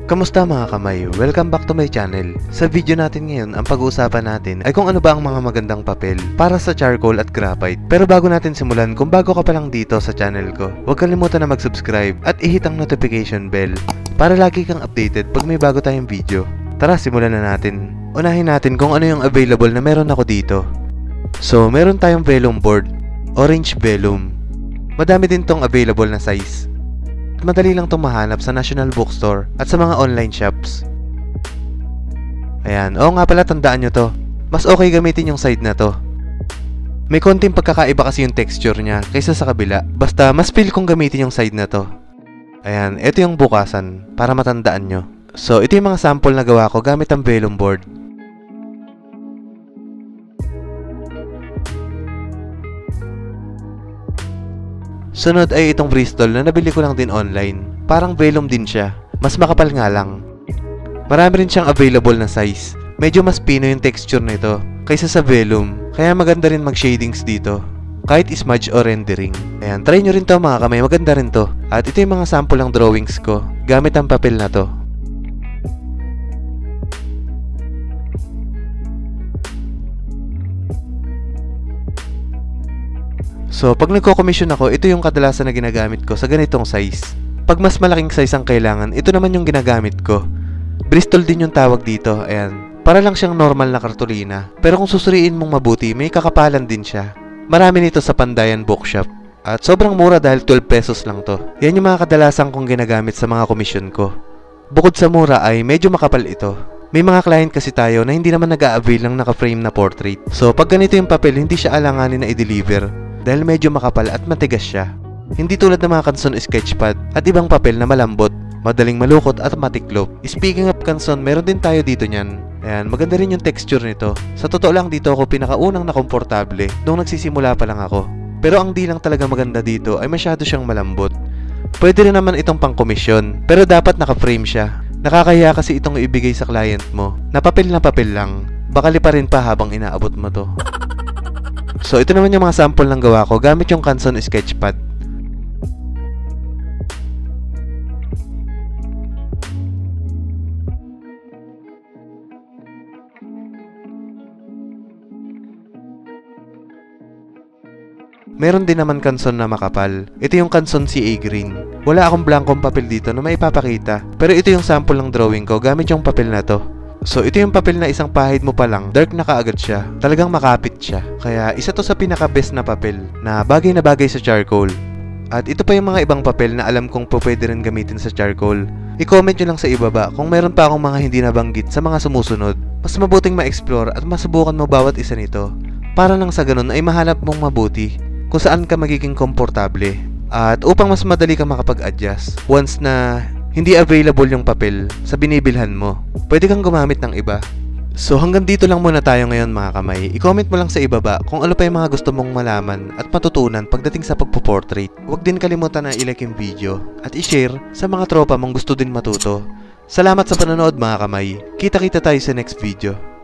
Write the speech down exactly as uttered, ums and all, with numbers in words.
Kamusta mga kamay? Welcome back to my channel. Sa video natin ngayon, ang pag-uusapan natin ay kung ano ba ang mga magandang papel para sa charcoal at graphite. Pero bago natin simulan, kung bago ka pa lang dito sa channel ko, huwag kalimutan na mag-subscribe at i-hit ang notification bell para lagi kang updated pag may bago tayong video. Tara, simulan na natin. Unahin natin kung ano yung available na meron ako dito. So, meron tayong vellum board, orange vellum. Madami din tong available na size. Madali lang itong mahanap sa National Bookstore at sa mga online shops. Ayan, oo nga pala, tandaan nyo to. Mas okay gamitin yung side na to. May konting pagkakaiba kasi yung texture niya kaysa sa kabila. Basta mas feel kong gamitin yung side na to. Ayan, ito yung bukasan para matandaan nyo. So, ito yung mga sample na gawa ko gamit ang vellum board. Sunod ay itong Bristol na nabili ko lang din online. Parang vellum din siya. Mas makapal nga lang. Marami rin siyang available na size. Medyo mas pino yung texture nito kaysa sa vellum. Kaya maganda rin mag-shadings dito. Kahit smudge o rendering. Ayan, try nyo rin to mga kamay. Maganda rin to. At ito yung mga sample ng drawings ko gamit ang papel na to. So, pag nagko-commission ako, ito yung kadalasan na ginagamit ko sa ganitong size. Pag mas malaking size ang kailangan, ito naman yung ginagamit ko. Bristol din yung tawag dito, ayan. Para lang siyang normal na kartolina. Pero kung susuriin mong mabuti, may kakapalan din siya. Marami nito sa Pandayan Bookshop. At sobrang mura dahil twelve pesos lang to. Yan yung mga kadalasan kong ginagamit sa mga commission ko. Bukod sa mura ay medyo makapal ito. May mga client kasi tayo na hindi naman nag-a-avail ng naka-frame na portrait. So, pag ganito yung papel, hindi siya alanganin na i-deliver. Dahil medyo makapal at matigas siya. Hindi tulad ng mga Canson sketchpad at ibang papel na malambot, madaling malukot at matiklop. Speaking of Canson, meron din tayo dito niyan. Ayan, maganda rin yung texture nito. Sa totoo lang, dito ako pinakaunang na komportable nung nagsisimula pa lang ako. Pero ang di lang talaga maganda dito ay masyado siyang malambot. Pwede rin naman itong pang-komisyon, pero dapat naka-frame siya. Nakakahiya kasi itong ibigay sa client mo. Na papel na papel lang. Baka liparin pa habang inaabot mo to. So, ito naman yung mga sample ng gawa ko gamit yung Canson sketchpad. Meron din naman Canson na makapal. Ito yung Canson C A Green. Wala akong blankong papel dito na maipapakita. Pero ito yung sample ng drawing ko gamit yung papel na to. So, ito yung papel na isang pahid mo pa lang, dark na kaagad siya. Talagang makapit siya. Kaya, isa to sa pinaka-best na papel na bagay na bagay sa charcoal. At ito pa yung mga ibang papel na alam kong pwede rin gamitin sa charcoal. I-comment nyo lang sa ibaba kung meron pa akong mga hindi nabanggit sa mga sumusunod. Mas mabuting ma-explore at masubukan mo bawat isa nito. Para lang sa ganun ay mahanap mong mabuti kung saan ka magiging komportable. At upang mas madali ka makapag-adjust once na hindi available yung papel sa binibilhan mo, pwede kang gumamit ng iba. So hanggang dito lang muna tayo ngayon mga kamay. I-comment mo lang sa ibaba kung ano pa yung mga gusto mong malaman at matutunan pagdating sa pagpo-portrait. Huwag din kalimutan na i-like yung video at i-share sa mga tropa mong gusto din matuto. Salamat sa panonood mga kamay. Kita-kita tayo sa next video.